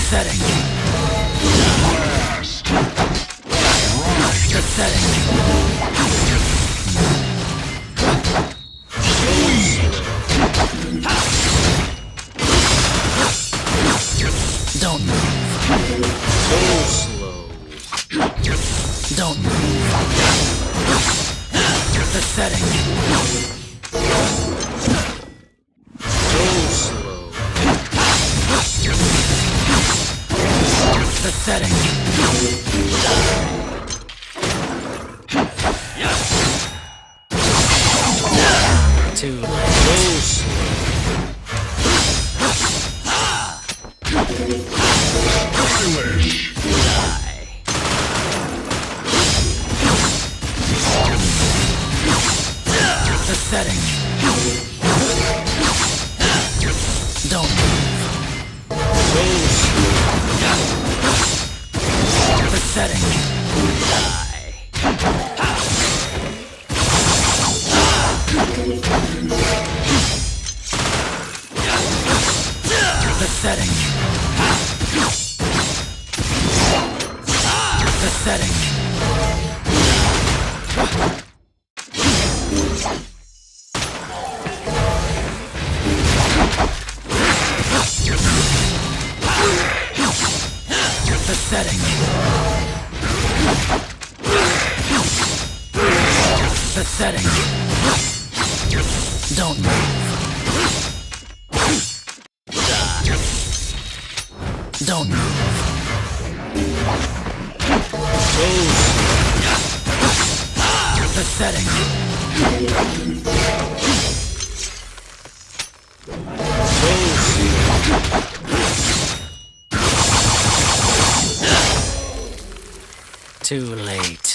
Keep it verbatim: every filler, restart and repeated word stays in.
setting. The setting. Don't move. So slow. Don't move. The setting. So slow. The setting. Too late. So slow. Stylish. Die. The setting. Don't move. So slow. The setting. Die. The setting. The setting. The setting. The setting. Don't move. Die. Don't move. So slow. The setting. So slow. Too late.